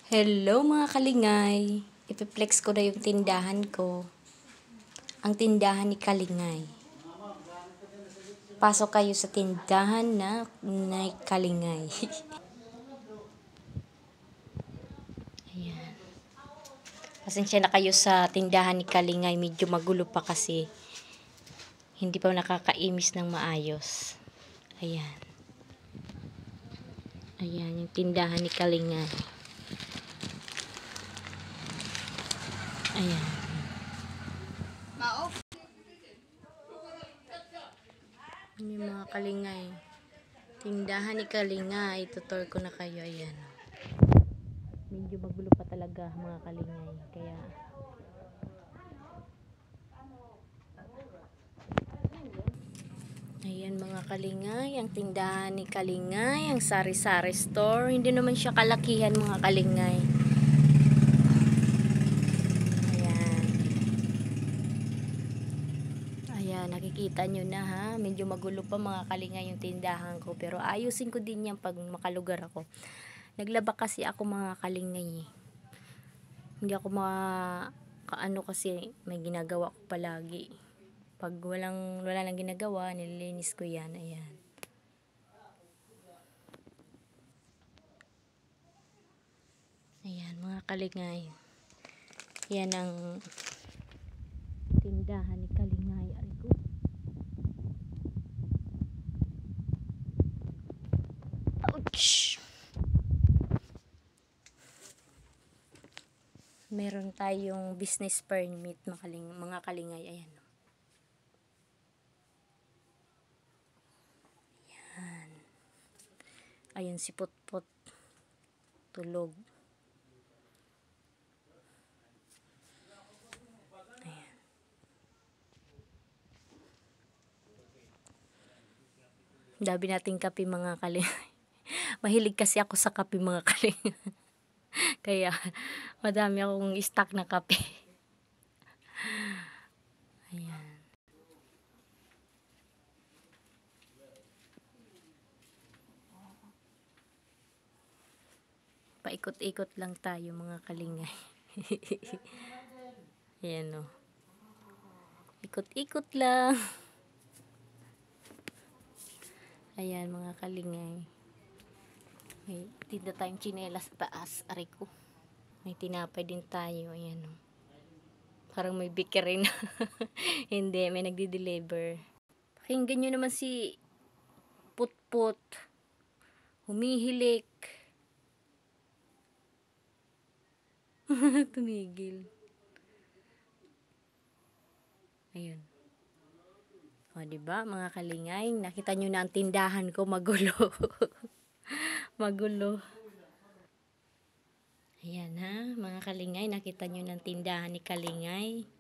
Hello mga kalingay! Ipiplex ko na yung tindahan ko. Ang tindahan ni Kalingay. Pasok kayo sa tindahan na Kalingay. Ayan. Pasensya na kayo sa tindahan ni Kalingay. Medyo magulo pa kasi. Hindi pa nakakaimis ng maayos. Ayan. Ayan yung tindahan ni Kalingay. Ayan. Yung mga Kalingay. Tindahan ni Kalingay. Tutor ko na kayo. Ayan. Medyo magulo pa talaga mga Kalingay. Kaya ayan mga Kalingay. Ang tindahan ni Kalingay. Ang sari-sari store. Hindi naman siya kalakihan mga Kalingay. Ayan, nakikita nyo na ha. Medyo magulo pa mga Kalingay yung tindahan ko. Pero ayusin ko din yan pag makalugar ako. Naglaba kasi ako mga Kalingay. Hindi ako kaano kasi may ginagawa ko palagi. Pag wala nang ginagawa, nililinis ko yan. Ayan. Ayan mga Kalingay. Yan ang tindahan ni Kalingay. Arigo. Ouch! Meron tayong business permit mga Kalingay. Ayan. Ayan. Ayan si Putput. Tulog. Ayan. Dabi nating kape mga Kalingay. Mahilig kasi ako sa kape mga Kalingay. Kaya madami akong stock na kape. Ayan. Paikot-ikot lang tayo mga Kalingay. Ayan o. Ikot-ikot lang. Ayan mga Kalingay. May tinda tayong tsinelas sa taas. Aray ko. May tinapay din tayo. Ayan o. Parang may bakery na. Hindi, may nagdi-deliver. Pakinggan nyo naman si Putput. Humihilik. Tumigil. Ayun. O, diba, mga Kalingay? Nakita nyo na ang tindahan ko, magulo. Magulo. Ayan ha, mga Kalingay. Nakita nyo na ang tindahan ni Kalingay.